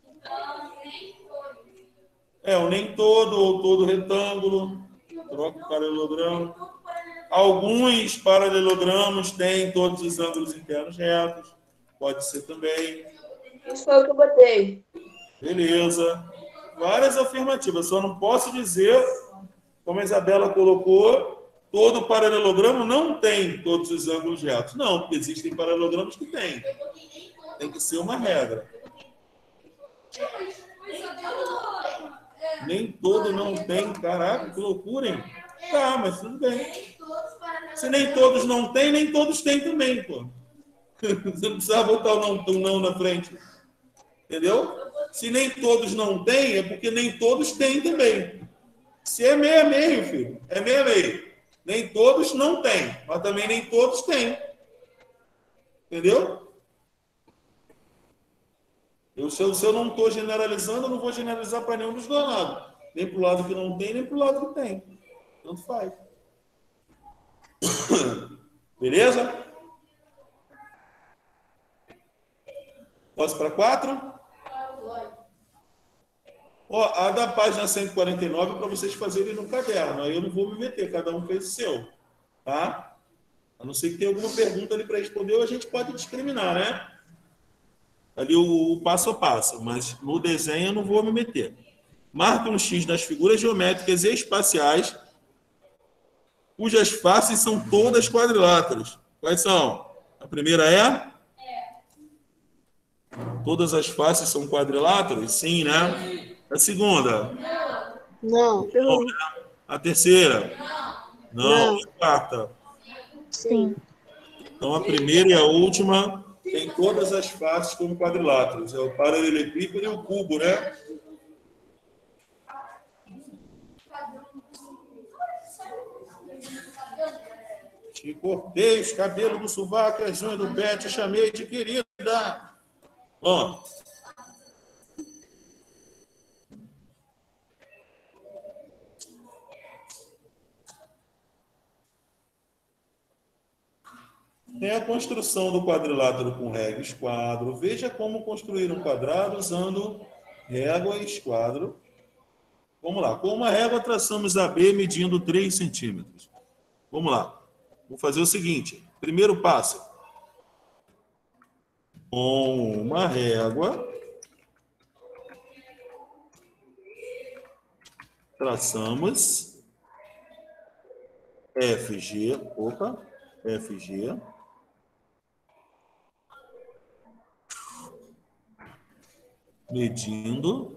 O nem todo ou todo retângulo. Troca o paralelogramo. Alguns paralelogramos têm todos os ângulos internos retos. Pode ser também. Isso foi o que eu botei. Beleza. Várias afirmativas. Só não posso dizer, como a Isabela colocou, todo paralelogramo não tem todos os ângulos retos. Não, porque existem paralelogramas que têm. Tem que ser uma regra. Nem todo não tem. Caraca, que loucura, hein? Tá, mas tudo bem. Se nem todos não têm, nem todos têm também, pô. Você não precisa botar o não na frente. Entendeu? Se nem todos não têm, é porque nem todos têm também. Se é meio a meio, filho. É meio a meio. Nem todos não têm, mas também nem todos têm. Entendeu? Se eu não estou generalizando, eu não vou generalizar para nenhum dos dois lados. Nem para o lado que não tem, nem para o lado que tem. Tanto faz. Beleza? Posso para 4? Ó, a da página 149 para vocês fazerem no caderno. Aí eu não vou me meter, cada um fez o seu. Tá? A não ser que tenha alguma pergunta ali para responder, ou a gente pode discriminar, né? Ali o passo a passo, mas no desenho eu não vou me meter. Marca um X nas figuras geométricas e espaciais, cujas faces são todas quadriláteras. Quais são? A primeira é? Todas as faces são quadriláteras? Sim, né? A segunda? Não. A terceira? Não. A quarta? Sim. Então, a primeira e a última tem todas as faces como quadriláteros. É o paralelepípedo e o cubo, né? Te cortei os cabelos do sovaco e as unhas do pé, te chamei de querida. Ó. Tem a construção do quadrilátero com régua e esquadro. Veja como construir um quadrado usando régua e esquadro. Vamos lá. Com uma régua, traçamos AB medindo 3 centímetros. Vamos lá. Vou fazer o seguinte. Primeiro passo. Com uma régua, traçamos FG. FG. Medindo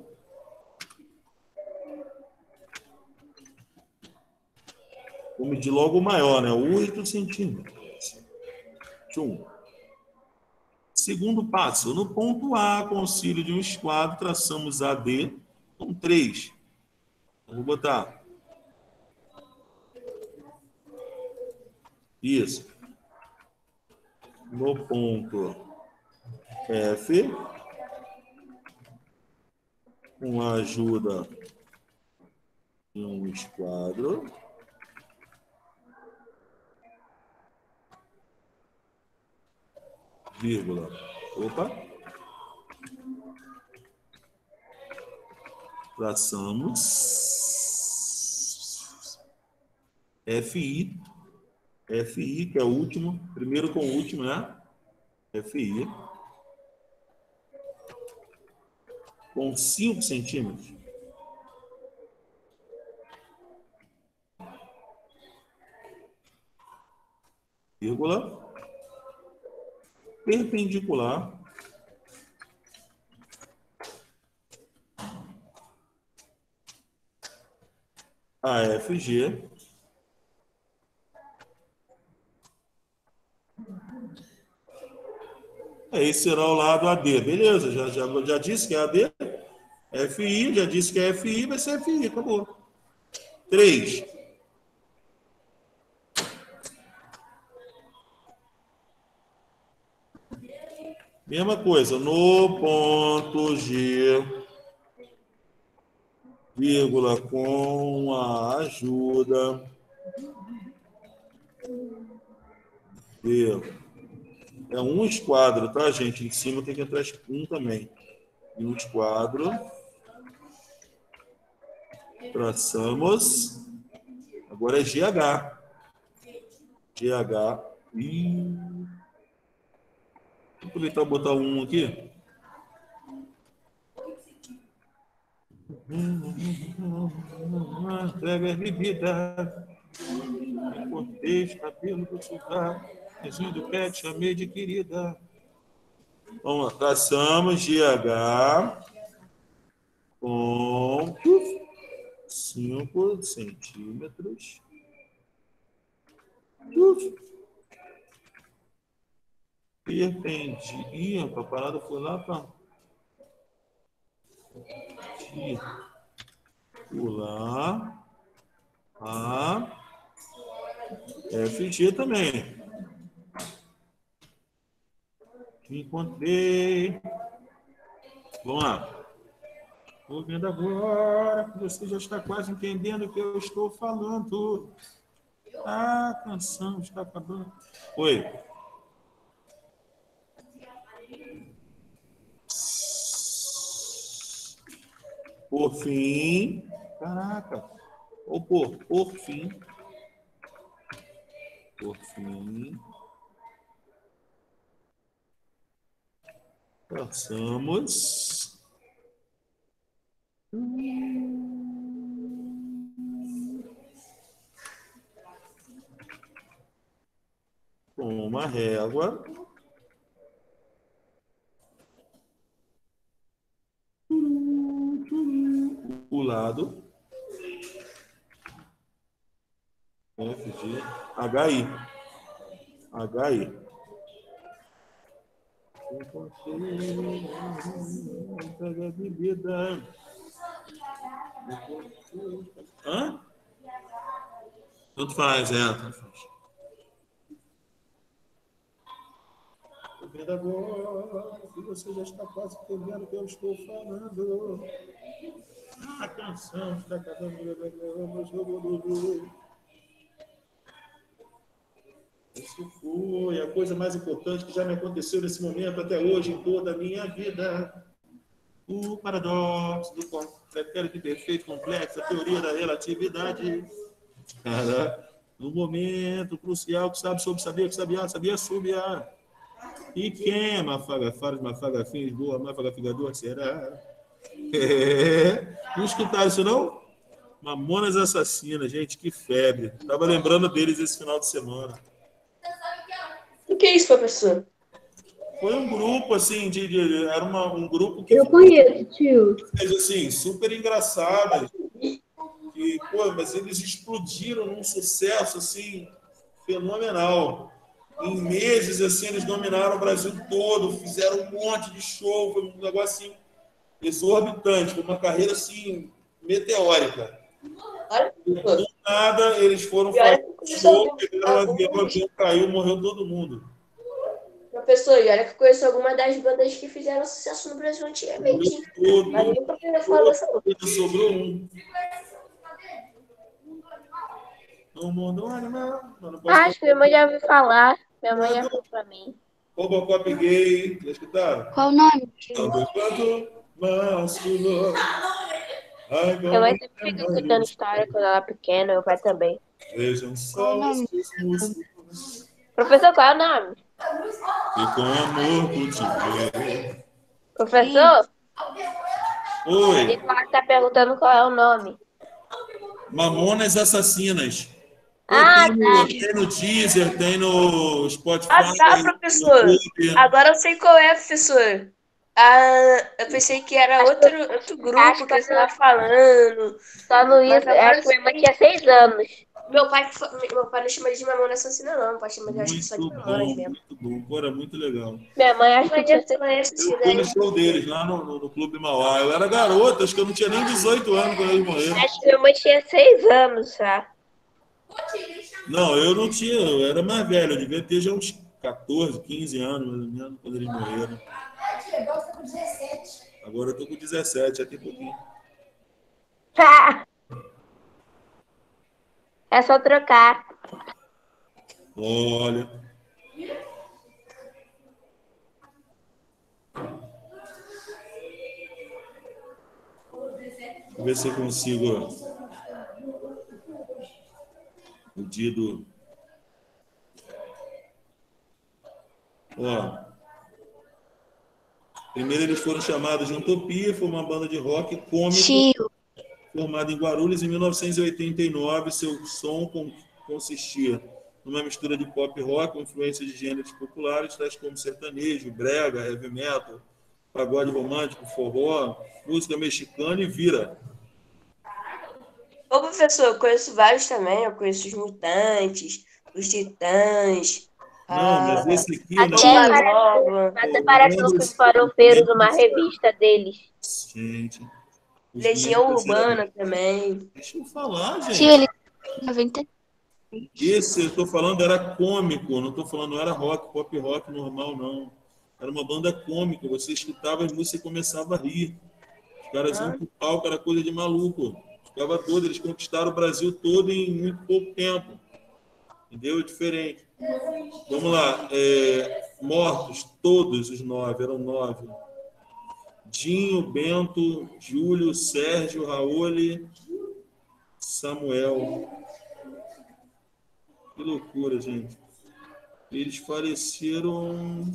vou medir logo o maior, né? 8 centímetros. Segundo passo, no ponto A, com auxílio de um esquadro, traçamos AD com 3. Vou botar. Isso. No ponto F, com a ajuda de um esquadro, vírgula, opa, traçamos FI, que é o último, primeiro com o último, né? FI, com 5 centímetros. Vírgula, perpendicular a FG esse será o lado AD, beleza? Já disse que é AD, FI, já disse que é FI, vai ser FI, acabou. 3. Mesma coisa, no ponto G, vírgula, com a ajuda de... É um esquadro, tá, gente? Em cima tem que entrar um também. E um esquadro. Traçamos. Agora é GH. GH. Vou aproveitar e botar um aqui. Entrega a bebida. Cortei os cabelos do sovaco. Pezinho do pet, chamei de querida. Vamos lá, traçamos GH com 5 centímetros. Perpendicular. A parada foi lá para pular a FG também. Encontrei. Vamos lá. Estou vendo agora que você já está quase entendendo o que eu estou falando. A canção está acabando. Oi. Por fim. Caraca. Ou por fim. Por fim. Traçamos com uma régua o lado FG HI. Pega a bebida. Hã? Tanto faz, tanto faz. Tô vendo agora que você já está quase entendendo o que eu estou falando. A canção está acabando. Isso foi a coisa mais importante que já me aconteceu nesse momento até hoje em toda a minha vida. O paradoxo do critério de perfeito complexo, a teoria da relatividade. Cara, no momento crucial que sabe sobre saber, que sabia sobre a. E quem é Mafagafares, Mafagafins, boa, Mafagafigador, será? Não escutaram isso, não? Mamonas Assassinas, gente, que febre. Tava lembrando deles esse final de semana. O que é isso, professor? Foi um grupo, assim, era um grupo que... Eu conheço, tio. Assim, super engraçado. Mas eles explodiram num sucesso, assim, fenomenal. Em meses, assim, eles dominaram o Brasil todo, fizeram um monte de show, foi um negócio assim, exorbitante, foi uma carreira assim, meteórica. Do nada, eles foram fazer show, pegaram o avião caiu, morreu todo mundo. Professor, e olha que eu conheço algumas das bandas que fizeram sucesso no Brasil antigamente. Mas nem pra quem fala dessa outra. Sobrou um. No mundo animal. Acho que minha mãe já ouviu falar. Minha mãe já falou pra mim. Robocop gay, já escutaram? Qual o nome? Minha mãe sempre fica contando história quando ela era pequena, meu pai também. Vejam só os músculos. Professor, qual é o nome? E com amor cultivei. Professor? Oi. Ele tá perguntando qual é o nome. Mamonas Assassinas. Tem no Deezer, tem no Spotify. Tá, professor. Agora eu sei qual é, professor. Eu pensei que era outro grupo que você estava falando. Só no isso, é que minha mãe tinha 6 anos. Meu pai não chama de Mamona Assassina, não. Meu pai chama de acho que só de Mamonas mesmo. Muito bom, era muito legal. Minha mãe acho que tinha Eu fui no show deles, lá no Clube Mauá. Eu era garota, acho que eu não tinha nem 18 anos quando eles morreram. Acho que minha mãe tinha 6 anos já. Não, eu não tinha, eu era mais velho, eu devia ter já uns 14, 15 anos, mais ou menos, quando eles morreram. Agora eu tô com 17, já tem pouquinho. É só trocar. Olha. Vou ver se eu consigo o dia do... Ó. Primeiro eles foram chamados de Utopia, foi uma banda de rock cômico formada em Guarulhos em 1989. Seu som consistia numa mistura de pop rock com influência de gêneros populares, tais como sertanejo, brega, heavy metal, pagode romântico, forró, música mexicana e vira. Ô, professor, eu conheço vários também. Eu conheço os Mutantes, os Titãs. Não, mas esse aqui... Até parece um farofeiro de uma revista deles. Gente... Legião Urbana também. Deixa eu falar, gente. Sim, ele... 90. Esse eu tô falando era cômico, não tô falando, não era rock, pop rock normal, não. Era uma banda cômica, você escutava as músicas e começava a rir. Os caras iam pro palco, era coisa de maluco. Ficava todo, eles conquistaram o Brasil todo em muito pouco tempo. Entendeu? Diferente. Vamos lá. Mortos, todos os 9, eram 9. Dinho, Bento, Júlio, Sérgio, Raul, Samuel. Que loucura, gente. Eles faleceram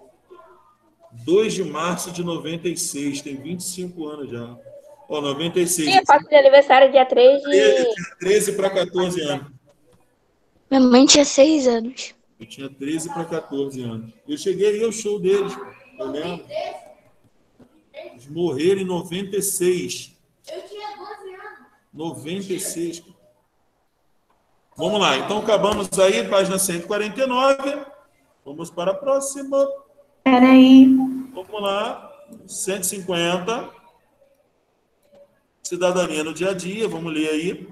2 de março de 96, tem 25 anos já. Ó, 96. Sim, eu faço de aniversário dia 3 de... 13 para 14 anos. Minha mãe tinha 6 anos. Eu tinha 13 para 14 anos. Eu cheguei aí ao show deles, eu lembro. Eles morreram em 96. Eu tinha 12 anos. 96. Vamos lá, então acabamos aí, página 149. Vamos para a próxima. Peraí. Vamos lá, 150. Cidadania no dia a dia, vamos ler aí.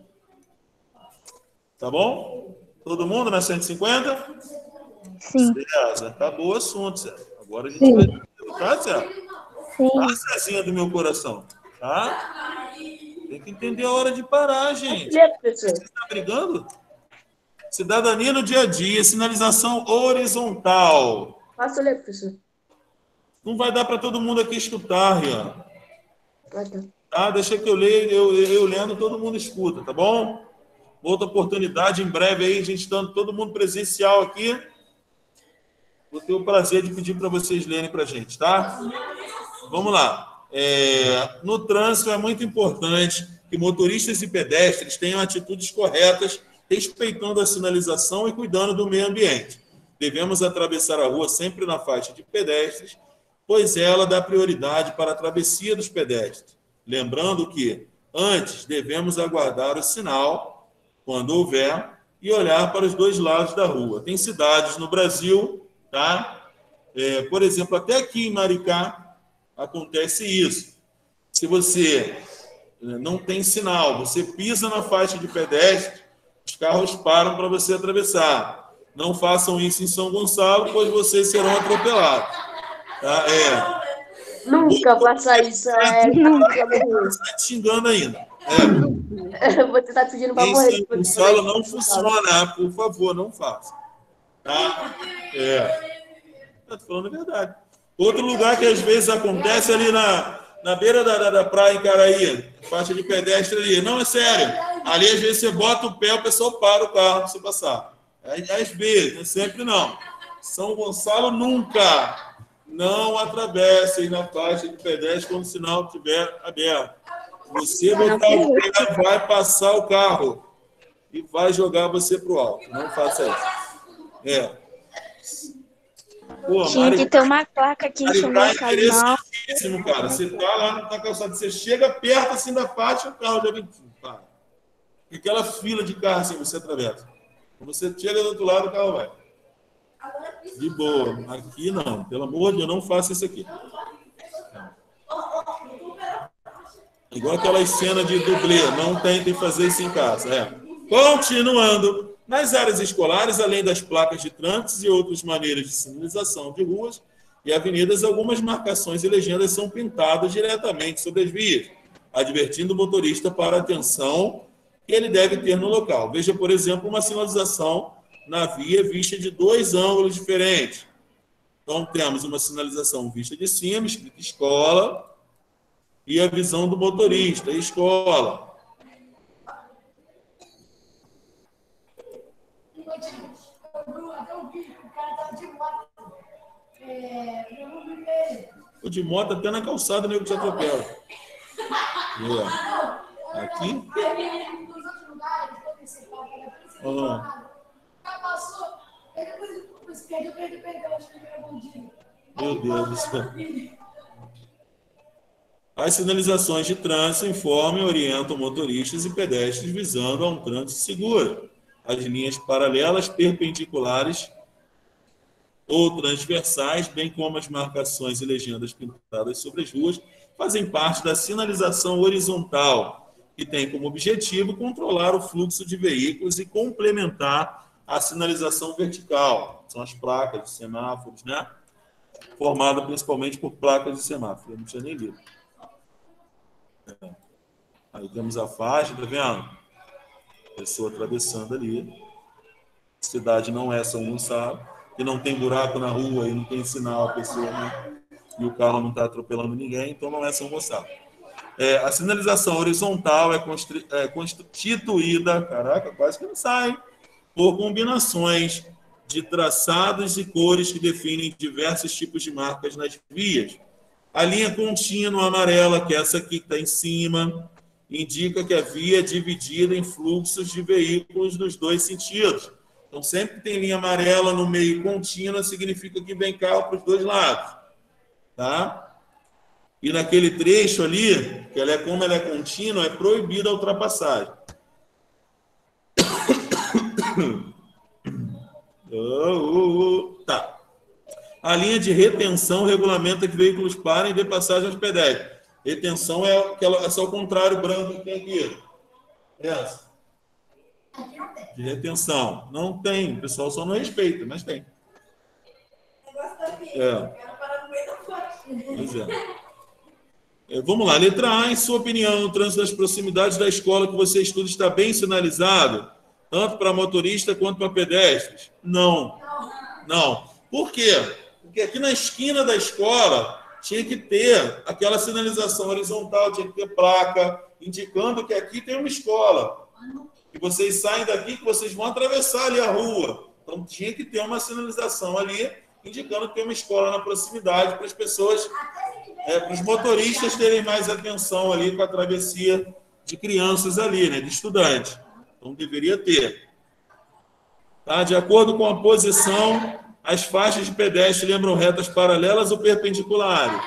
Tá bom? Todo mundo na 150? Sim. Beleza, acabou o assunto, Zé. Agora a gente vai... Tá, Zé? Sim. Tá, Zezinha do meu coração. Tá? Tem que entender a hora de parar, gente. Você está brigando? Cidadania no dia a dia, sinalização horizontal. Posso ler, professor? Não vai dar para todo mundo aqui escutar, Rian. Tá? Deixa que eu leio, eu lendo, todo mundo escuta, tá bom? Outra oportunidade, em breve aí, a gente estando todo mundo presencial aqui. Vou ter o prazer de pedir para vocês lerem para a gente, tá? Vamos lá. No trânsito é muito importante que motoristas e pedestres tenham atitudes corretas, respeitando a sinalização e cuidando do meio ambiente. Devemos atravessar a rua sempre na faixa de pedestres, pois ela dá prioridade para a travessia dos pedestres. Lembrando que, antes, devemos aguardar o sinal, quando houver, e olhar para os dois lados da rua. Tem cidades no Brasil, tá? Por exemplo, até aqui em Maricá acontece isso. Se você não tem sinal, você pisa na faixa de pedestre, os carros param para você atravessar. Não façam isso em São Gonçalo, pois vocês serão atropelados. Tá? Nunca faça isso. Está te xingando ainda. Você está pedindo para em morrer. São Gonçalo não funciona, por favor, não faça. Tá? Estou falando a verdade. Outro lugar que às vezes acontece ali na beira da praia em Caraí, faixa de pedestre ali. Não, é sério. Ali às vezes você bota o pé, o pessoal para o carro para você passar. Às vezes, não sempre não. São Gonçalo nunca. Não atravessem na faixa de pedestre quando o sinal estiver aberto. Você botar o pé, vai passar o carro e vai jogar você para o alto. Não faça isso. Pô, tinha que ter uma placa aqui em Maricá é interessantíssimo, cara. Você tá lá na calçada, você chega perto assim da faixa, o carro já vem. Para. E aquela fila de carro assim, você atravessa. Quando você chega do outro lado, o carro vai. De boa. Aqui não. Pelo amor de Deus, não faça isso aqui. Igual aquelas cenas de dublê. Não tentem fazer isso em casa. Continuando. Nas áreas escolares, além das placas de trânsito e outras maneiras de sinalização de ruas e avenidas, algumas marcações e legendas são pintadas diretamente sobre as vias, advertindo o motorista para a atenção que ele deve ter no local. Veja, por exemplo, uma sinalização na via vista de dois ângulos diferentes. Então, temos uma sinalização vista de cima, escrita escola, e a visão do motorista, escola. O de moto até na calçada, nego te atropela. Aqui? Meu Deus do céu. As sinalizações de trânsito informam e orientam motoristas e pedestres visando a um trânsito seguro. As linhas paralelas, perpendiculares ou transversais, bem como as marcações e legendas pintadas sobre as ruas, fazem parte da sinalização horizontal, que tem como objetivo controlar o fluxo de veículos e complementar a sinalização vertical. São as placas de semáforos, né? Formada principalmente por placas de semáforo. Eu não tinha nem lido. Aí temos a faixa, tá vendo? Pessoa atravessando ali. Cidade não é São Gonçalo, que não tem buraco na rua e não tem sinal, a pessoa e o carro não está atropelando ninguém, então não é São Gonçalo. A sinalização horizontal é constituída, caraca, quase que não sai, por combinações de traçados e cores que definem diversos tipos de marcas nas vias. A linha contínua amarela, que é essa aqui que está em cima, indica que a via é dividida em fluxos de veículos nos dois sentidos. Então, sempre que tem linha amarela no meio contínua, significa que vem carro para os dois lados. Tá? E naquele trecho ali, que como ela é contínua, é proibida a ultrapassagem. Tá. A linha de retenção regulamenta que veículos parem e dê passagem aos pedestres. Retenção é só o contrário branco que tem aqui. Essa. De retenção. Não tem. O pessoal só não respeita, mas tem. Pois é. Vamos lá. Letra A. Em sua opinião, o trânsito das proximidades da escola que você estuda está bem sinalizado? Tanto para motorista quanto para pedestres? Não. Não. Por quê? Porque aqui na esquina da escola tinha que ter aquela sinalização horizontal, tinha que ter placa indicando que aqui tem uma escola. E vocês saem daqui que vocês vão atravessar ali a rua. Então tinha que ter uma sinalização ali indicando que tem uma escola na proximidade para as pessoas, para os motoristas terem mais atenção ali com a travessia de crianças ali, né, de estudantes. Então deveria ter. Tá? De acordo com a posição, as faixas de pedestre lembram retas paralelas ou perpendiculares?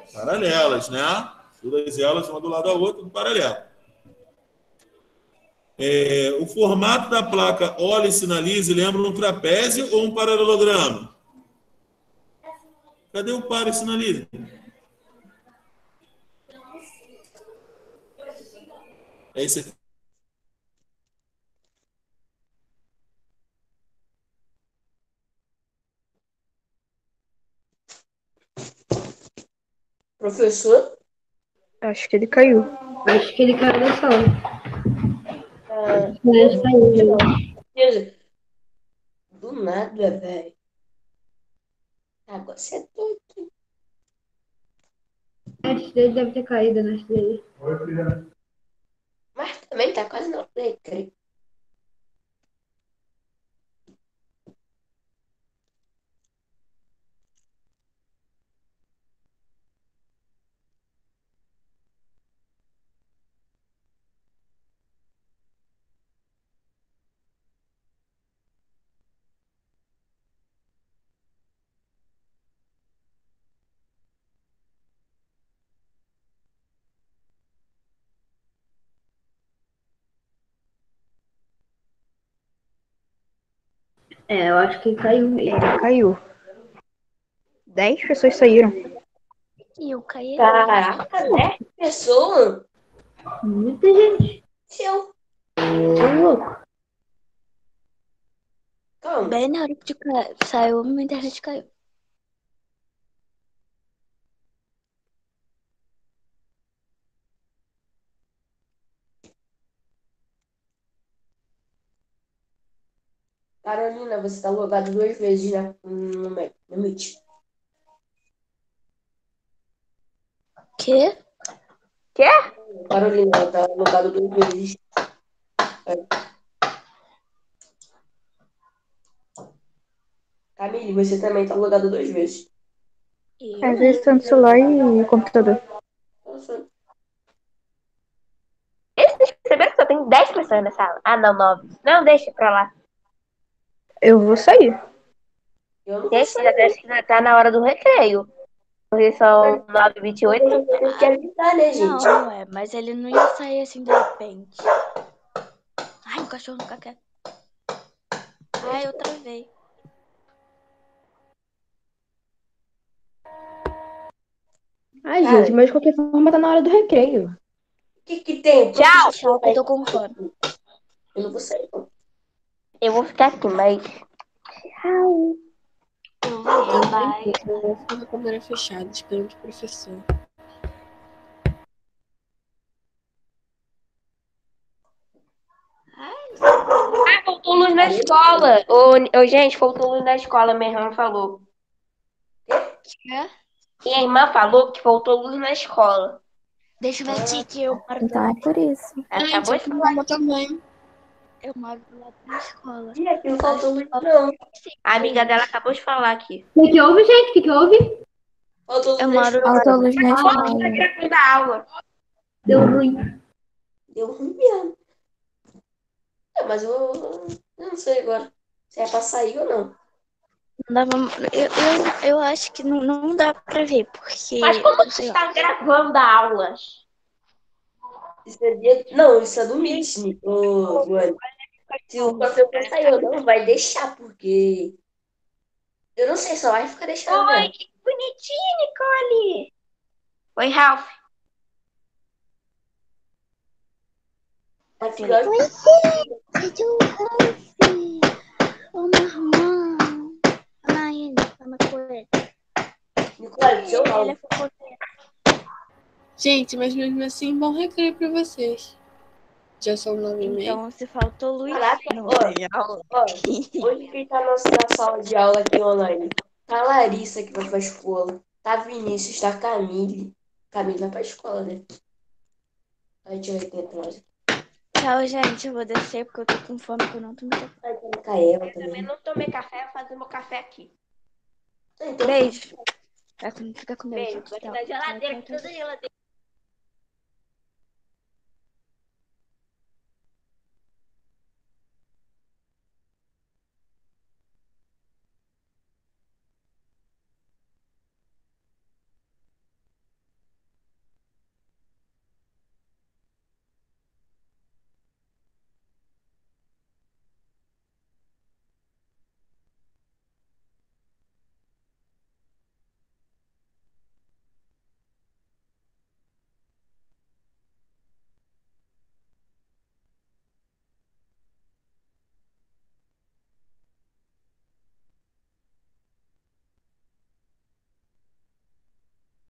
Paralelas, né? Todas elas, uma do lado da outra, paralelo. O formato da placa olha e sinalize lembra um trapézio ou um paralelogramo? Cadê o para e sinalize? É isso aqui. Professor? Acho que ele caiu. Acho que ele caiu da sala. Beleza. Saiu. Do nada, velho. Agora você é doido. Antes dele deve ter caído, né? Antes dele. Mas também tá quase no recreio. Eu acho que caiu mesmo. Ele caiu. 10 pessoas saíram. E eu caí. Caraca, 10 pessoas? Muita gente. Seu. Tô louco. Calma. Bem na hora que saiu, minha internet caiu. Carolina, você tá logado 2 vezes no Meet. Quê? Carolina, tá logado 2 vezes. Camille, você também tá logado 2 vezes. Às vezes tá no celular e computador. Nossa. Vocês perceberam que só tem 10 pessoas na sala? Ah, não, 9. Não, deixa pra lá. Eu vou sair. Eu não Gente, sei. acho que já tá na hora do recreio. Porque são 9h28. Eu quero evitar, né, gente? Não, mas ele não ia sair assim de repente. Ai, o cachorro nunca quer. Ai, eu travei. Ai, gente, mas de qualquer forma tá na hora do recreio. O que tem? Tchau. Tchau, que eu tô com fome. Eu não vou sair, não. Eu vou ficar aqui, mas... Tchau. Eu vou, bye. Eu vou ficar com a câmera fechada, esperando o professor. Ah, faltou luz na escola. Ô, gente, faltou luz na escola, minha irmã falou. Quê? Minha irmã falou que faltou luz na escola. Deixa eu ver aqui que eu moro do Então é lado. por isso. Ela acabou de falar. Também. Eu moro do lado da escola. E aqui não faltou luz, não. A amiga dela acabou de falar aqui. O que houve, gente? O que houve? Faltou luz Eu na moro escola. Faltou luz na Tá escola. gravando a aula. Deu ruim. Deu ruim mesmo. Mas eu não sei agora se é pra sair ou não. Não dá eu acho que não dá pra ver, porque. Mas como você sei lá. está gravando a aula? Isso é dia... Não, isso é do Meet, ô, mano. Se o professor sair ou não, vai deixar, porque... Eu não sei, só vai ficar deixando Oi, mesmo. que bonitinho, Nicole. Oi, Ralph. Vai ficar... Ô, marrom. Ai, uma coisa. Nicole, seu Ele nome. é fofoqueiro. Gente, mas mesmo assim, bom recreio pra vocês. Já são 9h30. Então, se faltou luz, Caraca, não ó, tem aula. Hoje quem tá na sala de aula aqui online? Tá a Larissa que vai pra escola. Tá a Vinícius, tá a Camille. Camille vai pra escola, né? A gente vai tentar mais. Tchau, gente. Eu vou descer porque eu tô com fome, que eu não tomei café. Vai ter a Micaela Eu também também. não tomei café, vou fazer meu café aqui. Então, Beijo. Fica com Deus. Beijo. Tô aqui na geladeira, que toda geladeira.